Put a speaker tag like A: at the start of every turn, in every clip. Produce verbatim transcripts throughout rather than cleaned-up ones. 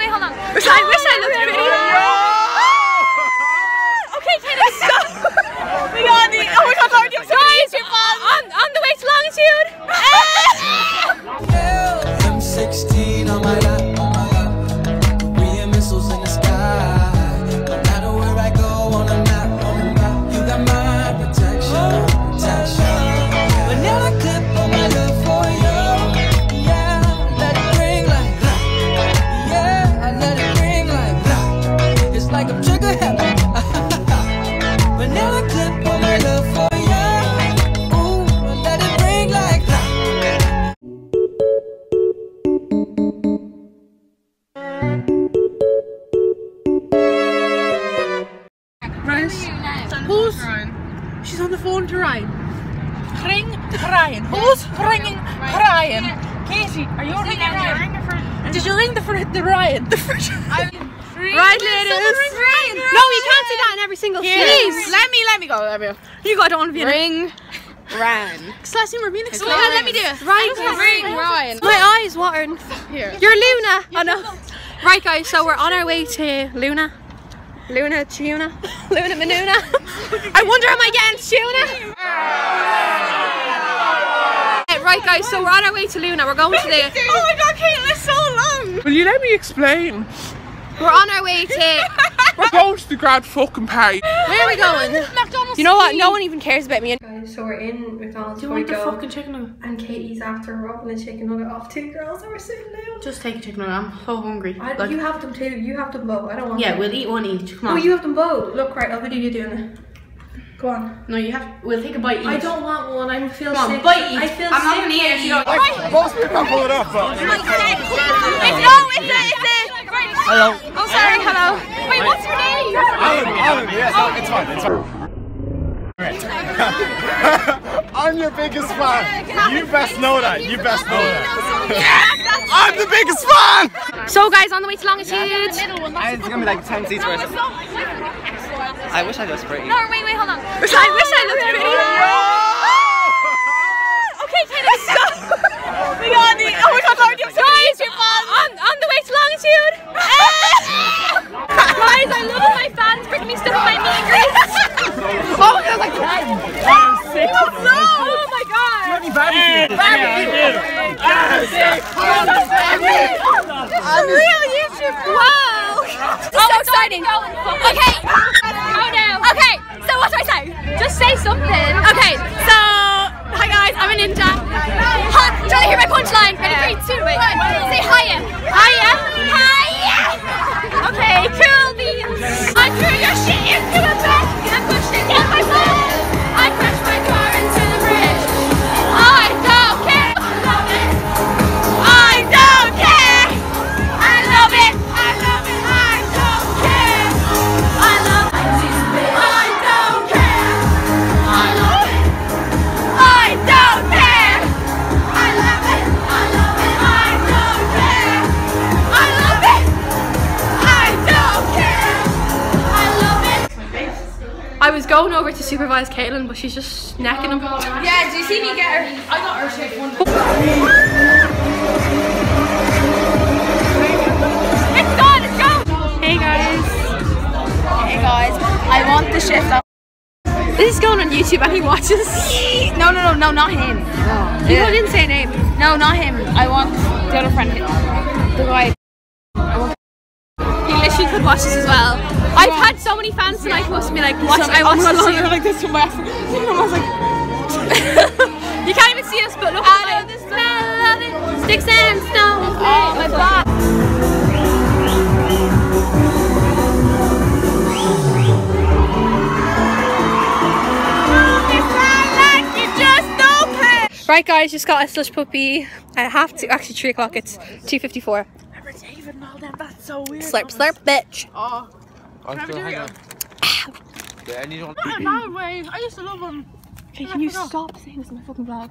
A: wait, hold on. I wish I looked pretty. Okay, Taylor, stop. We got the. Oh my God, Lauren, you're so guys, you're on, on the way to Longitude.
B: I'm sixteen on my lap, on my lap. Three missiles in the sky. No matter where I go on the map, on the map, you got my protection, protection. Vanilla clip on my love for you. Yeah, let it ring like that. Yeah, I let it ring like that. It's like I'm trigger happy. Vanilla clip on my love for you. Ooh, I let it ring like that.
C: Who's? She's on the phone to Ryan. Ring Ryan. Who's ringing Ryan? Katie, are you ringing Ryan? Did you ring the fr the Ryan? The fr
A: Right, ladies.
C: No, you can't say that in every single
A: Please,
C: sentence.
A: let me, let me go. Let me go.
C: You got, I don't want to be in
A: Ring Ryan.
C: Celestine, we're being excited.
A: Yeah, let me do it.
C: Right,
A: Ring Ryan.
C: my eyes watering.
A: Here.
C: You're Luna. Oh no. Right, guys. So we're on our way to Luna. Luna Tuna. Luna Manuna. I wonder am I getting tuna? Uh, right, guys. So we're on our way to Luna. We're going to the.
A: Oh my God, Caitlin, it's so long.
D: Will you let me explain?
C: We're on our way to.
D: We're going to the Grand fucking party.
C: Where are we going?
A: McDonald's.
C: You know what? No one even cares about me.
E: Guys, so we're in McDonald's.
C: Do you
E: before
C: want
E: we
C: the
E: go,
C: fucking chicken nugget?
E: and Katie's after robbing the chicken nugget off two girls that were sitting down.
C: Just take a chicken nugget. I'm so hungry.
E: I,
C: Like-
E: you have them too. You have them both. I don't want
C: yeah,
E: them.
C: we'll eat one each. Come
E: Oh,
C: on.
E: you have them both. Look, right, I'll video you doing it. Go on.
C: No, you have. We'll take a bite each.
E: I don't want one. I feel
C: Come on,
E: sick.
C: bite each.
E: I feel
C: I'm
E: sick.
C: not gonna eat it if you don't.
D: Most people can pull it off, but.
A: It's no, it's a, it's a.
D: Hello.
A: Oh, sorry, hello. Wait, what's your name?
D: Alan, Alan, yeah, it's fine, it's fine. I'm your biggest fan. You best know that. You best know that. I'm the biggest fan.
C: So, guys, on the way to Longitude.
F: It's gonna be like ten seats worth. I wish I was free.
A: No, wait, wait, hold on.
C: I wish I looked pretty.
A: Okay, Taylor, stop. We got the. Oh my God, Lauren, you're so guys, you're on, on the way to Longitude. Guys, I love when my fans bring me stuff in my meet and greets.
C: Oh my God, like ten.
D: I'm sick.
A: Oh my God. I'm real YouTube. Wow. This is so exciting. Okay. Oh no. Okay. So what do I say? Just say something. Okay. So hi guys, I'm a ninja. Hi. Do you want to hear my punchline? Ready? Three, two, wait. Say hiya. Hiya. Hiya. Okay. Cool beans. I threw your shit into a bed and pushed it down my phone. I crashed my car into the bridge. I don't care. I love it. I don't care. I love it. I love it. I don't care. I love it. I don't care. I love it. I don't care. I love it. I love it. I don't care. I love it. I don't care. I love it.
C: I was going over to supervise Caitlin, but she's just necking him.
A: Yeah, do you see me get her? I got her shit one. It's done, it's go!
C: Hey guys.
A: Hey guys, I want the shift up.
C: This is going on YouTube and he watches.
A: No, no, no, no, not him.
C: You didn't say a name.
A: No, not him. I want the other friend. The guy.
C: He literally could watch this as well. I've had so many fans tonight who must be like, watch, I watched this too.
D: like this to my African. I was like,
C: You can't even see us, but look
A: I
C: at
A: know the smell of it.
C: sticks and stones.
A: Oh, my God.
C: Right guys, just got a slush puppy. I have to, actually three o'clock, it's two fifty-four.
D: Remember David and all them? That's so weird.
C: Slurp slurp bitch.
D: Oh. I'm still hanging on. Yeah, I need one.
C: No way, I used to love him. Okay, can you stop saying this in my fucking vlog?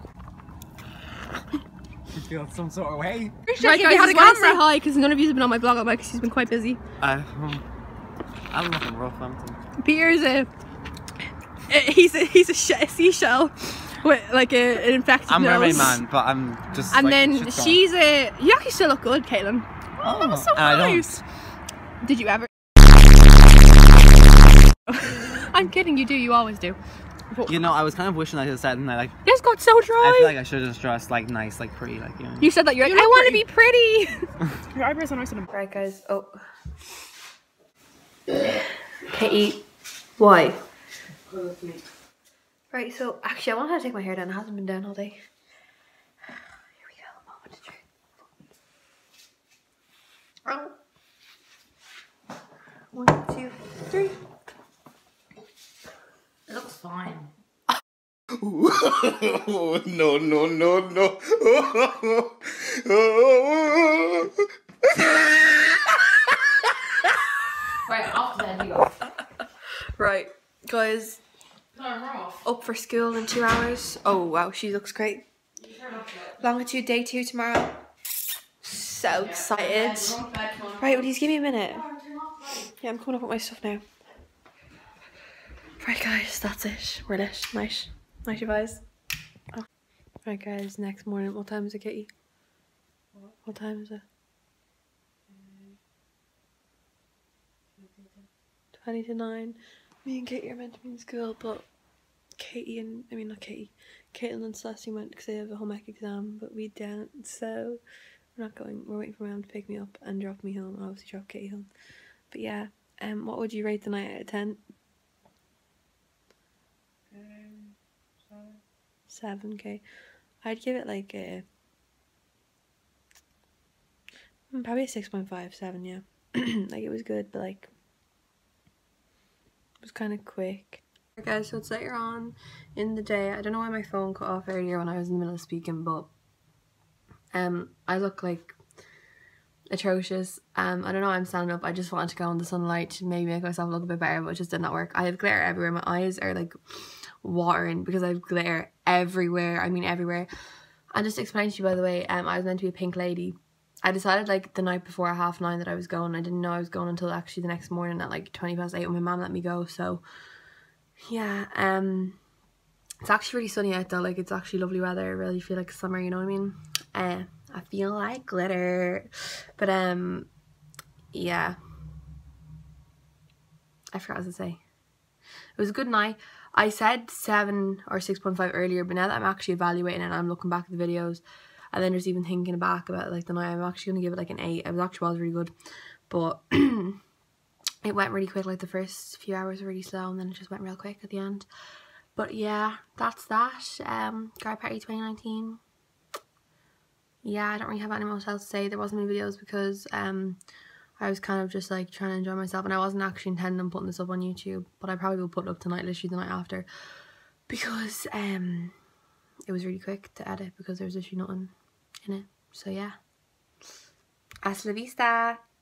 F: You feel some sort of way.
C: Right guys, I just want to say hi because none of you have been on my blog at because he's been quite busy.
F: I, um, I'm nothing rough, I'm
C: Peter's a, a he's a he's a, sh a seashell with like a, an infected
F: I'm
C: nose.
F: Mermaid Man, but I'm just.
C: And
F: like,
C: then
F: shit's gone.
C: she's a. You actually still look good, Caitlin.
F: Oh,
C: That was so
F: and I don't.
C: nice. Did you ever? I'm kidding, you do, you always do. But
F: You know, I was kind of wishing I had said, and I like.
C: this got so dry.
F: I feel like I should have just dressed like nice, like pretty, like you know.
C: You said that you're like,
A: You
C: I
A: look
C: want to be pretty. Your eyebrows are nice and
E: Right, guys. Oh. Katie, why? Right, so actually, I wanted to take my hair down. It hasn't been down all day. Here we go. Moment of truth. Oh. One, two, three. It looks fine.
D: Oh, no, no, no, no.
A: Right, off the bed we go.
E: Right, guys. Up for school in two hours. Oh wow, she looks great. Longitude day two tomorrow. So excited. Right, will you give me a minute? Yeah, I'm coming up with my stuff now. Right, guys, that's it. We're lit. Night. Night, you guys. Oh. Right, guys, next morning. What time is it, Kitty? What time is it? twenty to nine. Me and Katie are meant to be in school, but Katie and, I mean not Katie, Caitlin and Celeste went because they have a home ec exam, but we didn't, so we're not going. We're waiting for my mum to pick me up and drop me home, and obviously drop Katie home. But yeah, um, what would you rate the night out of ten? Um, seven. Seven, okay. I'd give it like a, probably a six point five, seven, yeah. Like it was good, but like, it was kind of quick. Right, guys, so it's later on in the day. I don't know why my phone cut off earlier when I was in the middle of speaking, but um, I look like atrocious. Um, I don't know, I'm standing up. I just wanted to go in the sunlight to maybe make myself look a bit better, but it just did not work. I have glitter everywhere. My eyes are like watering because I have glitter everywhere. I mean everywhere. And just to explain to you, by the way, um, I was meant to be a pink lady. I decided like the night before at half nine that I was going. I didn't know I was going until actually the next morning at like twenty past eight when my mum let me go. So yeah, um, it's actually really sunny out though. Like it's actually lovely weather. I really feel like summer, you know what I mean? Uh, I feel like glitter. But um, yeah. I forgot what to say. It was a good night. I said seven or six point five earlier, but now that I'm actually evaluating it and I'm looking back at the videos, and then just even thinking back about like the night, I'm actually going to give it like an eight. It was actually was really good, but it went really quick. Like the first few hours were really slow, and then it just went real quick at the end. But yeah, that's that. Um, Garden Party twenty nineteen. Yeah, I don't really have anything else to say. There wasn't any videos because um, I was kind of just like trying to enjoy myself, and I wasn't actually intending on putting this up on YouTube, but I probably will put it up tonight, literally the night after, because um, it was really quick to edit because there was literally nothing in it. So yeah, hasta la vista.